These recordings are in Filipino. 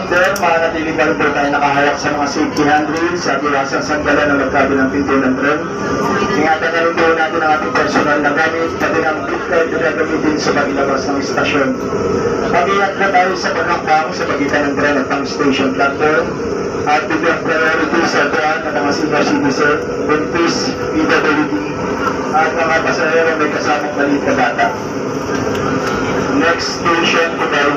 passenger, manatili pa rin po tayo nakahawak sa mga safety handrails at iwasang sanggalan ng magkabilang pinto ng tren. Ingatan na rin po natin ang ating personal na gamit, pati ng gift card na gagamitin sa paglabas ng istasyon. Mag-iingat na tayo sa paghakbang sa pagitan ng tren at ang station platform. At bigyan priority sa tuwan ng mga senior citizen, buntis, PWD, at mga pasahero may kasamang maliit na bata. Next station po tayo.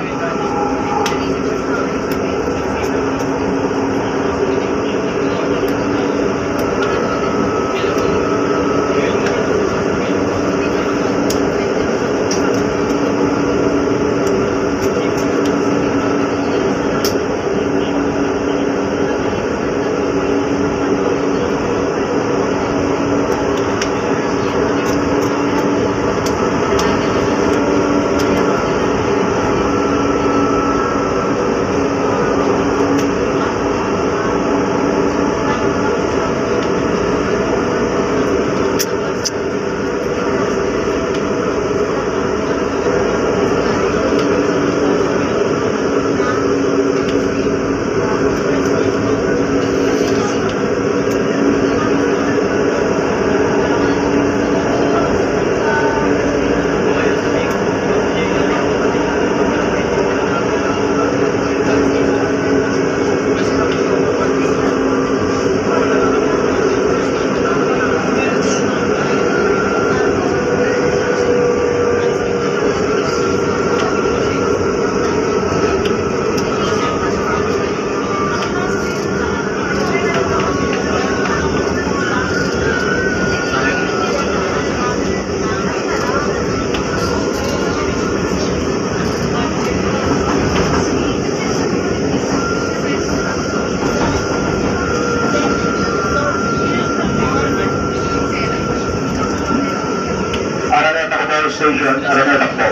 Station, Araneta po.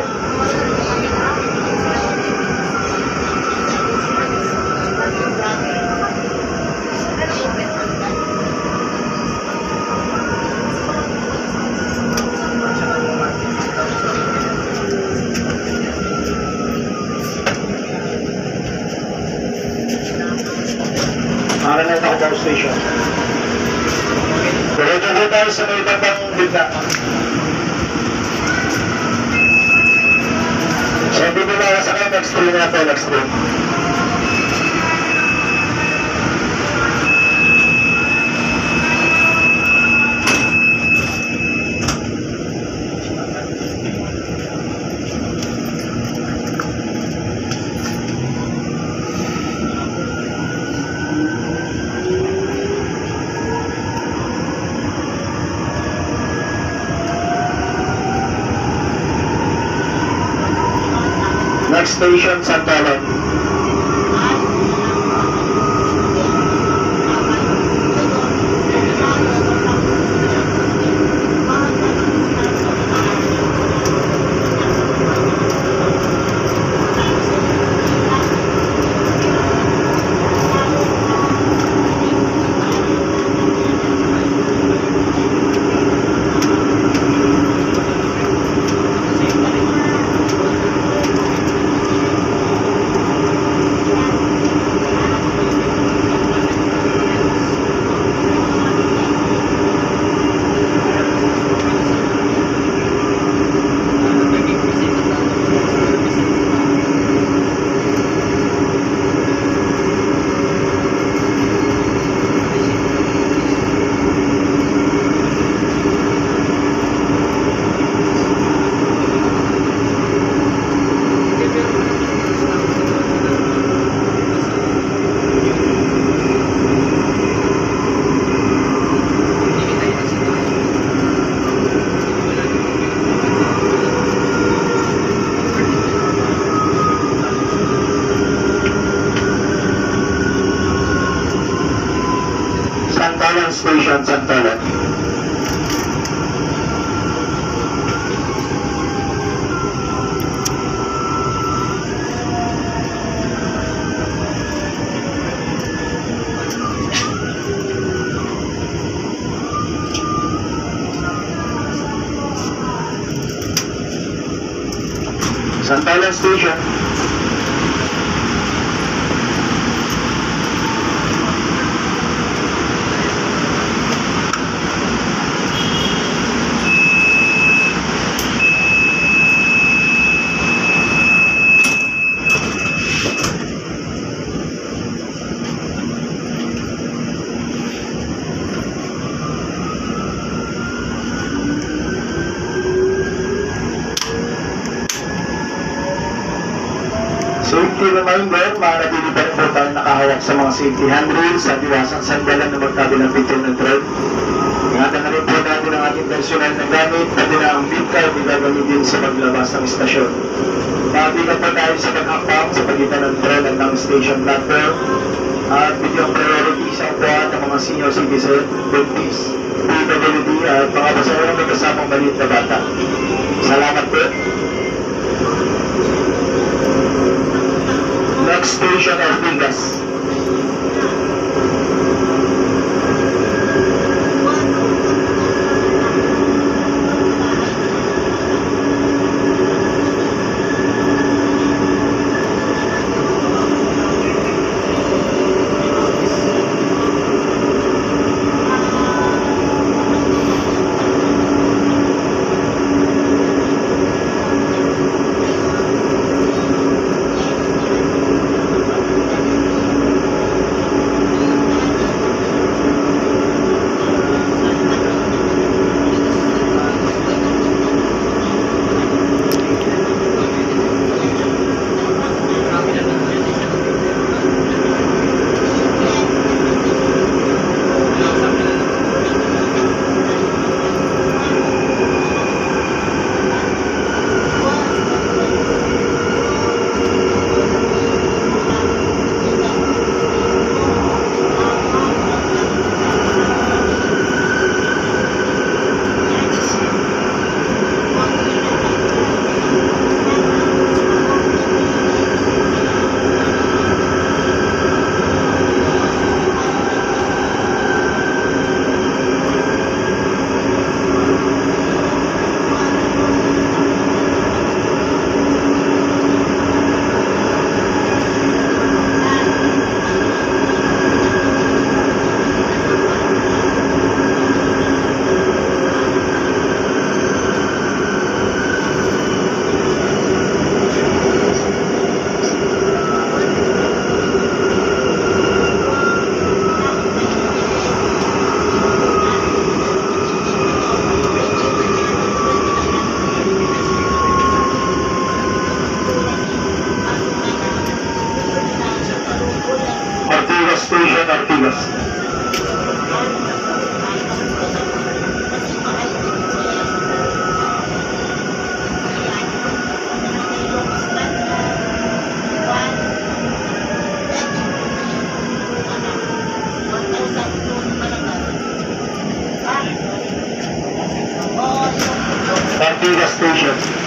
Araneta po station. Diretso po tayo sa may bandang bigla. So, hindi mo makasakay, next train na po, next train. Next station, Santalan. Station, Santalan. Santalan Station. safety reminder, manatili pa rin po tayo nakahawak sa mga safety handrails at iwasang sandalan na magkabilang pinto ng tren. Ingatan na rin po natin ang ating personal na gamit, pati na ang beat card gagamitin sa paglabas ng istasyon. Mabigat pa tayo sa paghakbang sa pagitan ng tren at ng station platform at bigyang priority sa upuan ng mga senior citizen, dentist, PWD at mga pasahero may kasamang maliit na bata. Salamat po. Next station, Otigas. Otigas Station, Otigas. Otigas Station.